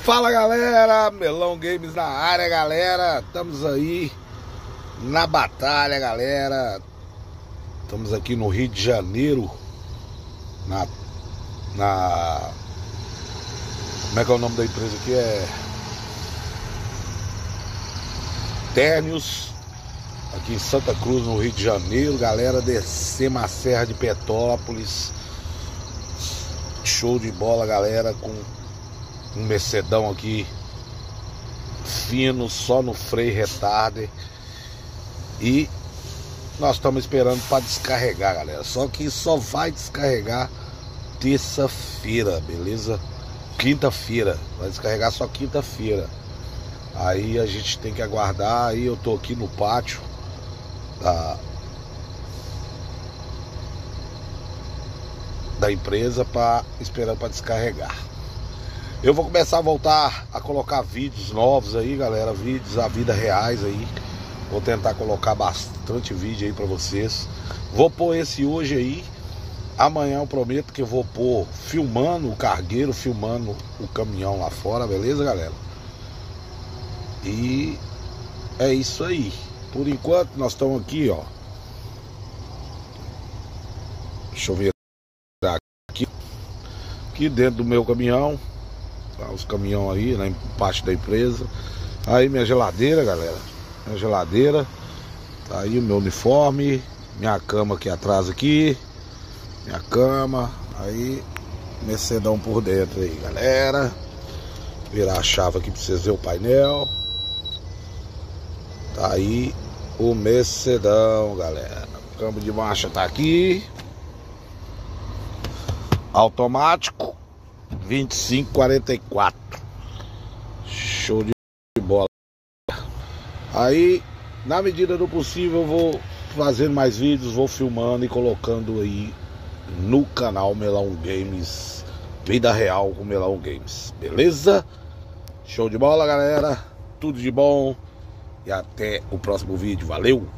Fala galera, Melão Games na área, galera. Estamos aí na batalha, galera. Estamos aqui no Rio de Janeiro, como é que é o nome da empresa aqui? É Térnios, aqui em Santa Cruz, no Rio de Janeiro, galera. Descemos a Serra de Petrópolis. Show de bola, galera, com um Mercedão aqui fino, só no freio retarder. E nós estamos esperando para descarregar, galera. Só que só vai descarregar terça-feira, beleza? Quinta-feira, vai descarregar só quinta-feira. Aí a gente tem que aguardar. Aí eu tô aqui no pátio da empresa esperando para descarregar. Eu vou começar a voltar a colocar vídeos novos aí, galera, vídeos da vida reais aí. Vou tentar colocar bastante vídeo aí pra vocês. Vou pôr esse hoje aí. Amanhã eu prometo que eu vou pôr filmando o cargueiro, filmando o caminhão lá fora, beleza, galera? E é isso aí. Por enquanto nós estamos aqui, ó. Deixa eu ver aqui dentro do meu caminhão. Tá, os caminhões aí, na parte da empresa. Aí minha geladeira, galera. Minha geladeira. Tá aí o meu uniforme. Minha cama aqui atrás aqui. Minha cama. Aí Mercedão por dentro aí, galera. Virar a chave aqui pra vocês verem o painel. Tá aí o Mercedão, galera. O câmbio de marcha tá aqui. Automático 2544. Show de bola. Aí, na medida do possível, eu vou fazendo mais vídeos, vou filmando e colocando aí no canal Melão Games, vida real com Melão Games, beleza? Show de bola, galera. Tudo de bom e até o próximo vídeo. Valeu!